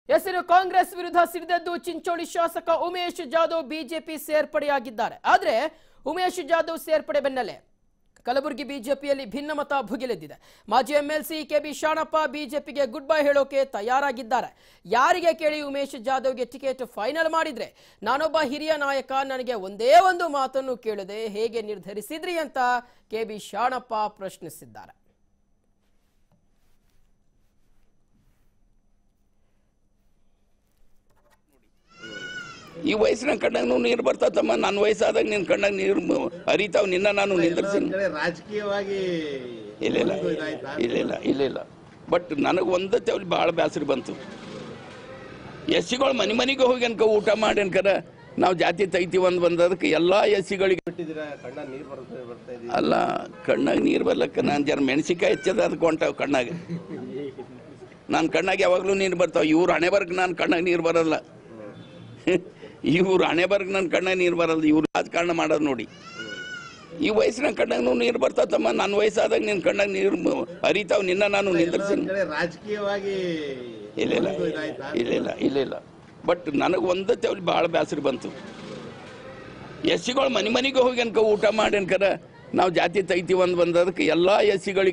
ಹೆಸರು ಕಾಂಗ್ರೆಸ್ ವಿರುದ್ಧ ಸಿಡಿದದ್ದು ಚಿಂಚೋಳಿ ಶಾಸಕ ಉಮೇಶ್ ಜಾಧವ್ ಬಿಜೆಪಿ ಸೇರ್ಪಡೆಯಾಗಿದ್ದಾರೆ. ಆದರೆ ಉಮೇಶ್ ಜಾಧವ್ ಸೇರ್ಪಡೆ ಬೆನ್ನಲ್ಲೇ ಕಲಬುರಗಿ ಬಿಜೆಪಿಯಲ್ಲಿ ಭಿನ್ನಮತ ಭುಗಿಲೆದ್ದಿದೆ. ಮಾಜಿ ಎಂಎಲ್ಸಿ ಕೆಬಿ ಶಾಣಪ್ಪ ಬಿಜೆಪಿಗೆ ಗುಡ್ ಬೈ ಹೇಳೋಕೆ ತಯಾರಾಗಿದ್ದಾರೆ. ಯಾರಿಗೆ ಕೇಳಿ ಉಮೇಶ್ ಜಾಧವ್ಗೆ ಟಿಕೆಟ್ ಫೈನಲ್ ಮಾಡಿದ್ರೆ ನಾನೊಬ್ಬ ಹಿರಿಯ ನಾಯಕ, ನನಗೆ ಒಂದೇ ಒಂದು ಮಾತನ್ನು ಕೇಳದೆ ಹೇಗೆ ನಿರ್ಧರಿಸಿದ್ರಿ ಅಂತ ಕೆಬಿ ಶಾಣಪ್ಪ ಪ್ರಶ್ನಿಸಿದ್ದಾರೆ. ಈ ವಯಸ್ಸಿನ ಕಣ್ಣಾಗ ನೀರು ಬರ್ತಾತಮ್ಮ. ನನ್ನ ವಯಸ್ಸಾದಾಗ ನಿನ್ನ ಕಣ್ಣಾಗ ನೀರು ಹರಿತಾವ್. ನಿನ್ನ ನಾನು ನಿಂದಿರ್ತೀನಿ. ರಾಜಕೀಯವಾಗಿ ಇಲ್ಲ ಇಲ್ಲ ಇಲ್ಲ ಇಲ್ಲ ಇಲ್ಲ ಇಲ್ಲ ಬಟ್ ನನಗೆ ಒಂದತ್ತೆ ಅವ್ರಿಗೆ ಭಾಳ ಬೇಸರ ಬಂತು. ಎಸ್ಸಿಗಳು ಮನೆಗೆ ಹೋಗಿ ಅನ್ಕ ಊಟ ಮಾಡಿ ಅನ್ಕರ ನಾವು ಜಾತಿ ತೈತೀವಿ ಒಂದು ಬಂದದಕ್ಕೆ ಎಲ್ಲ ಎಸ್ಸಿಗಳಿಗೆ ಅಲ್ಲ ಕಣ್ಣಾಗ ನೀರು ಬರ್ಲಕ್ಕ ನಾನು ಜರ ಮೆಣಸಿಕಾಯಿ ಹೆಚ್ಚದ ಅದಕ್ಕೆ ಹೊಂಟಾವ ಕಣ್ಣಾಗ. ನನ್ನ ಕಣ್ಣಾಗ ಯಾವಾಗಲೂ ನೀರು ಬರ್ತಾವ. ಇವ್ರು ಹಣೆ ಬರ್ಗೆ ನಾನು ಕಣ್ಣಾಗ ನೀರು ಬರಲ್ಲ. ಇವ್ರು ಹಣೆ ಬರ್ಗೆ ನನ್ನ ಕಣ್ಣಾಗ ನೀರು ಬರಲ್ಲ. ಇವ್ರು ರಾಜಕಾರಣ ಮಾಡೋದು ನೋಡಿ. ಈ ವಯಸ್ಸಿನ ಕಣ್ಣಾಗ ನೀರು ಬರ್ತಾತಮ್ಮ. ನನ್ನ ವಯಸ್ಸಾದಾಗ ನಿನ್ನ ಕಣ್ಣಾಗ ನೀರು ಹರಿತಾವ್. ನಿನ್ನ ನಾನು ನಿಂದಿರ್ತೀನಿ. ರಾಜಕೀಯವಾಗಿ ಇಲ್ಲ ಇಲ್ಲ ಇಲ್ಲ ಇಲ್ಲ ಇಲ್ಲ ಇಲ್ಲ ಬಟ್ ನನಗೆ ಒಂದತ್ತೆ ಅವ್ರಿಗೆ ಭಾಳ ಬೇಸರ ಬಂತು. ಎಸ್ಸಿಗಳು ಮನೆಗೆ ಹೋಗಿ ಅನ್ಕ ಊಟ ಮಾಡಿ ಅನ್ಕರ ನಾವು ಜಾತಿ ತೈತೀವಿ ಒಂದು ಬಂದದಕ್ಕೆ ಎಲ್ಲ ಎಸ್ಸಿಗಳಿಗೆ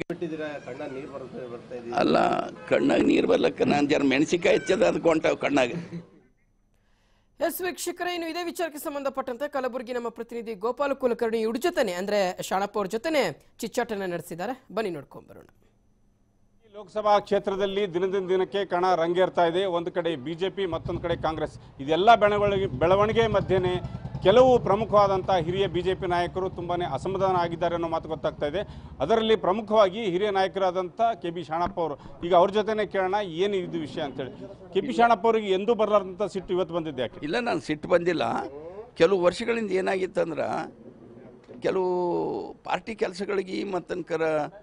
ಅಲ್ಲ ಕಣ್ಣಾಗ ನೀರು ಬರ್ಲಕ್ಕ ನಾನು ಜರ ಮೆಣಸಿಕಾಯಿ ಹೆಚ್ಚದ ಅದಕ್ಕೆ ಹೊಂಟಾವ ಕಣ್ಣಾಗ. ಎಸ್ ವೀಕ್ಷಕರೇ, ಇನ್ನು ಇದೇ ವಿಚಾರಕ್ಕೆ ಸಂಬಂಧಪಟ್ಟಂತೆ ಕಲಬುರಗಿ ನಮ್ಮ ಪ್ರತಿನಿಧಿ ಗೋಪಾಲ ಕುಲಕರ್ಣಿ ಇವ್ರ ಜೊತೆನೆ ಅಂದ್ರೆ ಶಾಣಪ್ಪ ಅವ್ರ ಜೊತೆನೆ ಚಿಚ್ಚಾಟನ ನಡೆಸಿದ್ದಾರೆ. ಬನ್ನಿ ನೋಡ್ಕೊಂಡ್ ಬರೋಣ. ಲೋಕಸಭಾ ಕ್ಷೇತ್ರದಲ್ಲಿ ದಿನದಿಂದ ದಿನಕ್ಕೆ ಕಣ ರಂಗೇರ್ತಾ ಇದೆ. ಒಂದು ಕಡೆ ಬಿಜೆಪಿ, ಮತ್ತೊಂದು ಕಡೆ ಕಾಂಗ್ರೆಸ್. ಇದೆಲ್ಲ ಬೆಳವಣಿಗೆ ಮಧ್ಯೆನೇ ಕೆಲವು ಪ್ರಮುಖವಾದಂಥ ಹಿರಿಯ ಬಿಜೆಪಿ ನಾಯಕರು ತುಂಬಾ ಅಸಮಾಧಾನ ಆಗಿದ್ದಾರೆ ಅನ್ನೋ ಮಾತು ಗೊತ್ತಾಗ್ತಾ ಇದೆ. ಅದರಲ್ಲಿ ಪ್ರಮುಖವಾಗಿ ಹಿರಿಯ ನಾಯಕರಾದಂಥ ಕೆಬಿ ಶಾಣಪ್ಪ ಅವರು. ಈಗ ಅವ್ರ ಜೊತೆನೇ ಕೇಳೋಣ ಏನು ಇದು ವಿಷಯ ಅಂತೇಳಿ. ಕೆಬಿ ಶಾಣಪ್ಪ ಅವರಿಗೆ ಎಂದೂ ಬರಲಾರ್ದಂಥ ಸಿಟ್ಟು ಇವತ್ತು ಬಂದಿದ್ದೆ ಯಾಕೆ? ಇಲ್ಲ, ನಾನು ಸಿಟ್ಟು ಬಂದಿಲ್ಲ. ಕೆಲವು ವರ್ಷಗಳಿಂದ ಏನಾಗಿತ್ತಂದ್ರೆ ಕೆಲವು ಪಾರ್ಟಿ ಕೆಲಸಗಳಿಗೆ ಮತ್ತನ್ಕರ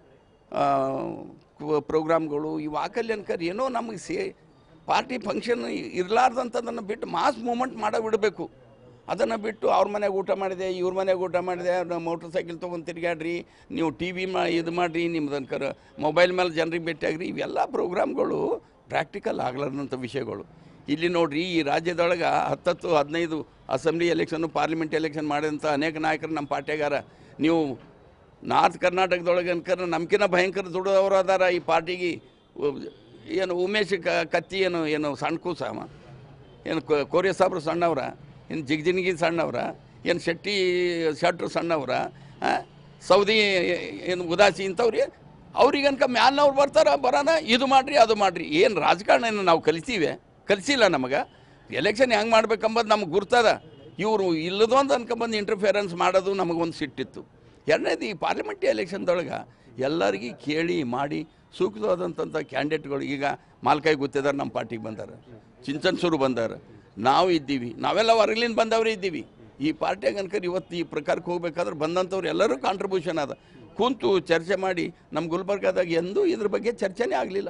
ಪ್ರೋಗ್ರಾಮ್ಗಳು ಇವು ಹಾಕಲ್ಯನ್ಕರ್ ಏನೋ ನಮಗೆ ಪಾರ್ಟಿ ಫಂಕ್ಷನ್ ಇರಲಾರ್ದಂಥದ್ದನ್ನು ಬಿಟ್ಟು ಮಾಸ್ ಮೂಮೆಂಟ್ ಬಿಡಬೇಕು. ಅದನ್ನು ಬಿಟ್ಟು ಅವ್ರ ಮನೆಗೆ ಊಟ ಮಾಡಿದೆ, ಇವ್ರ ಮನೆಗೆ ಊಟ ಮಾಡಿದೆ, ಮೋಟ್ರ್ ಸೈಕಲ್ ತೊಗೊಂಡು ತಿರುಗಾಡ್ರಿ, ನೀವು ಟಿ ವಿ ಇದು ಮಾಡಿರಿ, ನಿಮ್ದನ್ಕರ ಮೊಬೈಲ್ ಮೇಲೆ ಜನರಿಗೆ ಭೇಟಿಯಾಗ್ರಿ, ಇವೆಲ್ಲ ಪ್ರೋಗ್ರಾಮ್ಗಳು ಪ್ರಾಕ್ಟಿಕಲ್ ಆಗಲಾರ್ದಂಥ ವಿಷಯಗಳು. ಇಲ್ಲಿ ನೋಡಿರಿ, ಈ ರಾಜ್ಯದೊಳಗೆ 10-15 ಅಸೆಂಬ್ಲಿ ಎಲೆಕ್ಷನ್ನು, ಪಾರ್ಲಿಮೆಂಟ್ ಎಲೆಕ್ಷನ್ ಮಾಡಿದಂಥ ಅನೇಕ ನಾಯಕರು ನಮ್ಮ ಪಾರ್ಟಿಗಾರ. ನೀವು ನಾರ್ತ್ ಕರ್ನಾಟಕದೊಳಗೆ ಅನ್ಕರ ನಮ್ಕಿನ್ನ ಭಯಂಕರ ದುಡಿದವರು ಅದಾರ ಈ ಪಾರ್ಟಿಗೆ. ಏನು ಉಮೇಶ್ ಕತ್ತಿ ಏನು ಸಣ್ಣ ಕೂಸವ, ಏನು ಕೋರಿಯ ಸಾಬ್ರು ಸಣ್ಣವ್ರ, ಏನು ಜಿಗ್ಜಿನ್ಗಿ ಸಣ್ಣವ್ರ, ಏನು ಶೆಟ್ರು ಸಣ್ಣವ್ರ, ಸೌದಿ ಏನು ಉದಾಸಿ ಇಂಥವ್ರಿ. ಅವ್ರಿಗನ್ಕ ಮ್ಯಾಲ್ನವ್ರು ಬರೋಣ ಇದು ಮಾಡಿರಿ ಅದು ಮಾಡಿರಿ. ಏನು ರಾಜಕಾರಣ ನಾವು ಕಲಿಸಿಲ್ಲ ನಮಗೆ. ಎಲೆಕ್ಷನ್ ಹೆಂಗೆ ಮಾಡ್ಬೇಕಂಬದು ನಮಗೆ ಗುರ್ತದ. ಇವರು ಇಲ್ಲದೊಂದು ಅನ್ಕೊಂಬಂದು ಇಂಟರ್ಫಿಯರೆನ್ಸ್ ಮಾಡೋದು ನಮಗೊಂದು ಸಿಟ್ಟಿತ್ತು. ಎರಡನೇದು, ಈ ಪಾರ್ಲಿಮೆಂಟ್ರಿ ಎಲೆಕ್ಷನ್ದೊಳಗೆ ಎಲ್ಲರಿಗೂ ಕೇಳಿ ಮಾಡಿ ಸೂಕ್ತವಾದಂಥ ಕ್ಯಾಂಡಿಡೇಟ್ಗಳು ಈಗ ಮಾಲ್ಕಾಯಿ ಗೊತ್ತಿದ್ದಾರೆ, ನಮ್ಮ ಪಾರ್ಟಿಗೆ ಬಂದಾರ, ಚಿಂಚನ್ಸೂರು ಬಂದಾರ, ನಾವು ಇದ್ದೀವಿ, ನಾವೆಲ್ಲ ಹೊರಗಲಿಂದ ಬಂದವರೇ ಇದ್ದೀವಿ. ಈ ಪಾರ್ಟಿಯಾಗ ಅನ್ಕರ್ ಇವತ್ತು ಈ ಪ್ರಕಾರಕ್ಕೆ ಹೋಗ್ಬೇಕಾದ್ರೆ ಬಂದಂಥವ್ರು ಎಲ್ಲರೂ ಕಾಂಟ್ರಿಬ್ಯೂಷನ್ ಅದ. ಕೂತು ಚರ್ಚೆ ಮಾಡಿ ನಮ್ಮ ಗುಲ್ಬರ್ಗಾದಾಗ ಎಂದೂ ಇದ್ರ ಬಗ್ಗೆ ಚರ್ಚೆನೇ ಆಗಲಿಲ್ಲ.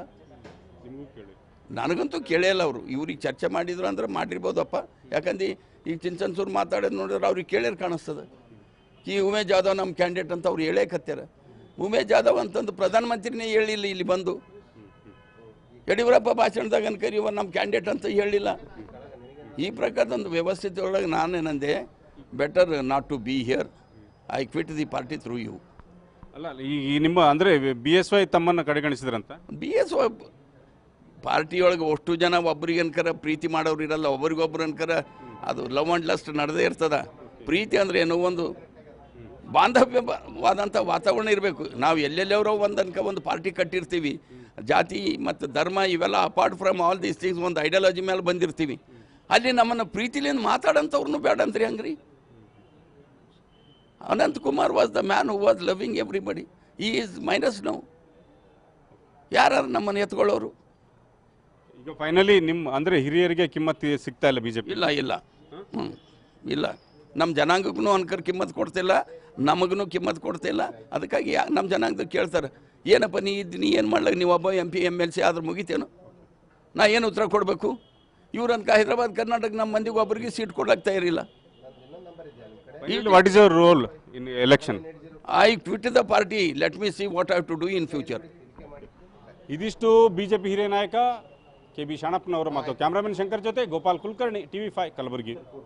ನನಗಂತೂ ಕೇಳಿಲ್ಲ. ಅವರು ಇವ್ರಿಗೆ ಚರ್ಚೆ ಮಾಡಿದ್ರು ಅಂದ್ರೆ ಮಾಡಿರ್ಬೋದಪ್ಪ. ಯಾಕಂದ್ರೆ ಈಗ ಚಿಂಚನ್ಸೂರು ಮಾತಾಡೋದು ನೋಡಿದ್ರೆ ಅವ್ರಿಗೆ ಕೇಳಿರ್ ಕಾಣಿಸ್ತದೆ. ಈ ಉಮೇಶ್ ಜಾಧವ್ ನಮ್ಮ ಕ್ಯಾಂಡಿಡೇಟ್ ಅಂತ ಅವ್ರು ಹೇಳೇ ಕತ್ಯಾರ. ಉಮೇಶ್ ಜಾಧವ್ ಅಂತಂದು ಪ್ರಧಾನಮಂತ್ರಿನೇ ಹೇಳಿಲ್ಲ ಇಲ್ಲಿ ಬಂದು. ಯಡಿಯೂರಪ್ಪ ಭಾಷಣದಾಗ ಅನ್ಕರಿ ಇವ ನಮ್ಮ ಕ್ಯಾಂಡಿಡೇಟ್ ಅಂತ ಹೇಳಿಲ್ಲ. ಈ ಪ್ರಕಾರದೊಂದು ವ್ಯವಸ್ಥಿತ ಒಳಗೆ ನಾನೇನಂದೆ, better not to be here, I quit the party through you. ಅಲ್ಲ, ಈ ನಿಮ್ಮ ಅಂದರೆ BSY ತಮ್ಮನ್ನು ಕಡೆಗಣಿಸಿದ್ರಂತ. BSY ಪಾರ್ಟಿಯೊಳಗೆ ಅಷ್ಟು ಜನ ಒಬ್ರಿಗೆ ಅನ್ಕರ ಪ್ರೀತಿ ಮಾಡೋರು ಇರಲ್ಲ, ಒಬ್ರಿಗೊಬ್ರು ಅನ್ಕರ ಅದು ಲವ್ ಆ್ಯಂಡ್ ಲಸ್ಟ್ ನಡೆದೇ ಇರ್ತದ. ಪ್ರೀತಿ ಅಂದರೆ ಏನೋ ಒಂದು ಬಾಂಧವ್ಯವಾದಂಥ ವಾತಾವರಣ ಇರಬೇಕು. ನಾವು ಎಲ್ಲೆಲ್ಲವರೋ ಒಂದು ಪಾರ್ಟಿ ಕಟ್ಟಿರ್ತೀವಿ. ಜಾತಿ ಮತ್ತು ಧರ್ಮ ಇವೆಲ್ಲ apart from all these things ಒಂದು ಐಡಿಯಾಲಜಿ ಮೇಲೆ ಬಂದಿರ್ತೀವಿ. ಅಲ್ಲಿ ನಮ್ಮನ್ನು ಪ್ರೀತಿಲಿಂದ ಮಾತಾಡೋಂಥವ್ರನ್ನೂ ಬೇಡ ಅಂತ್ರಿ ಹಂಗ್ರಿ. Anant Kumar was the man who was loving everybody. ಈ ಈಸ್ ಮೈನಸ್ ನೌ. ಯಾರು ನಮ್ಮನ್ನು ಎತ್ಕೊಳ್ಳೋರು? ಈಗ ಫೈನಲಿ ನಿಮ್ಮ ಅಂದರೆ ಹಿರಿಯರಿಗೆ ಕಿಮ್ಮತ್ತು ಸಿಗ್ತಾ ಇಲ್ಲ ಬಿಜೆಪಿ? ಇಲ್ಲ ಇಲ್ಲ ಇಲ್ಲ, ನಮ್ಮ ಜನಾಂಗಕ್ಕೂ ಅನ್ಕರ್ ಕಿಮ್ಮತ್ತು ಕೊಡ್ತಿಲ್ಲ, ನಮಗೂ ಕಿಮ್ಮತ್ತು ಕೊಡ್ತಿಲ್ಲ. ಅದಕ್ಕಾಗಿ ನಮ್ಮ ಜನಾಂಗದಾಗ ಕೇಳ್ತಾರೆ, ಏನಪ್ಪ ನೀ ಏನು ಮಾಡ್ಲಾಗ, ನೀವು ಒಬ್ಬ MP MLC ಆದ್ರೆ ಮುಗಿತೇನು? ನಾ ಏನು ಉತ್ತರ ಕೊಡಬೇಕು? ಇವ್ರನ್ಕ ಹೈದರಾಬಾದ್ ಕರ್ನಾಟಕ ನಮ್ಮ ಮಂದಿಗೆ ಒಬ್ಬರಿಗೆ ಸೀಟ್ ಕೊಡ್ಲಾಗ್ತಾ ಇರಲಿಲ್ಲ. What is your role in election? I quit the party, let me see what I have to do in future. ಇದಿಷ್ಟು ಬಿಜೆಪಿ ಹಿರಿಯ ನಾಯಕ ಕೆ ಬಿ ಶಾಣಪ್ಪನವರು ಮತ್ತು ಕ್ಯಾಮ್ರಾಮನ್ ಶಂಕರ್ ಜೊತೆ ಗೋಪಾಲ್ ಕುಲಕರ್ಣಿ, TV5 ಕಲಬುರಗಿ.